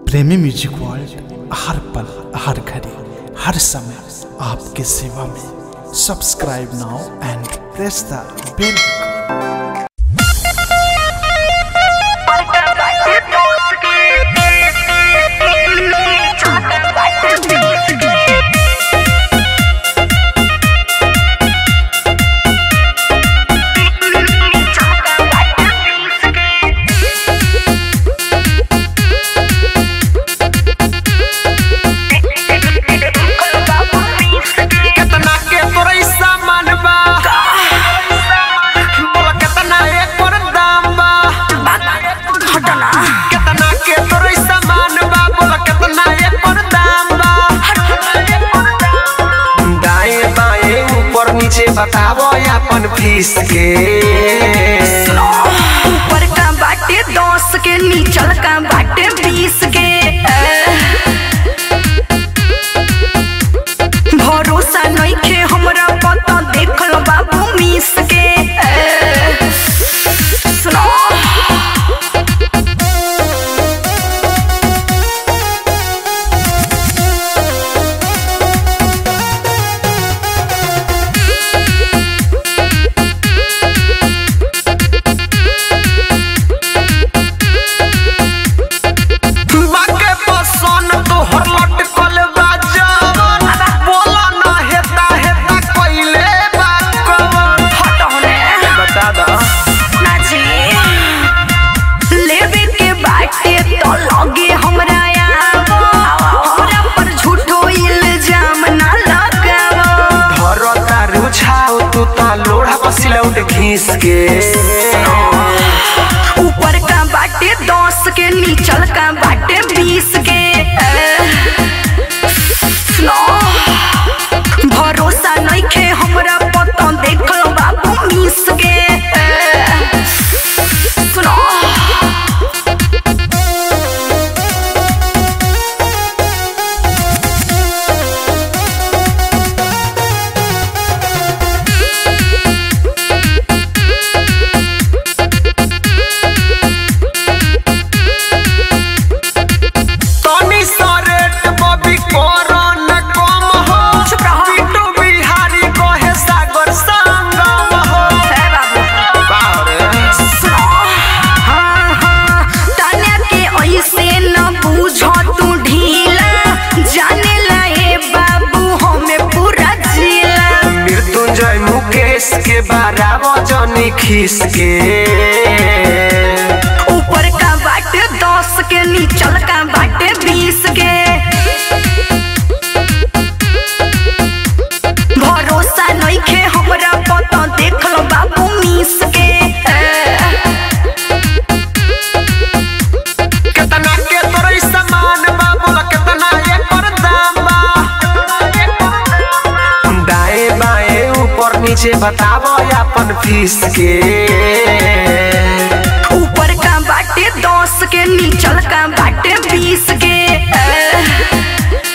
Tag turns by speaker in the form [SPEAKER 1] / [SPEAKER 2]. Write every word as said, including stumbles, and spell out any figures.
[SPEAKER 1] प्रेमी music world हर पल हर घड़ी हर समय आपके सेवा में। Subscribe now and press the bell.
[SPEAKER 2] बतावो अपन फीस के
[SPEAKER 3] ऊपर का बाटे दस के नीचल का बाटे बीस के भरोसा नहीं खे हमरा पता देख लो बाबू मीस के सुनो
[SPEAKER 2] घीस के
[SPEAKER 3] ऊपर का बाटे दस के नीचल का बाटे बीस के भरोसा नहीं खे हमरा पता देख लो बाबू मीस के सुनो
[SPEAKER 2] के बारह वजनी खीस के
[SPEAKER 3] ऊपर का बाटे दस के नीचल का बाटे बीस के भरोसा नहीं खे हमरा पता देख लो बाबू मीस के
[SPEAKER 2] कितना के तोरे सामान बा बोला कितना एकर दाम बा दाएं बाएं ऊपर नीचे बतावो अपन फीस के
[SPEAKER 3] ऊपर का बाटे दस के नीचल का बाटे बीस के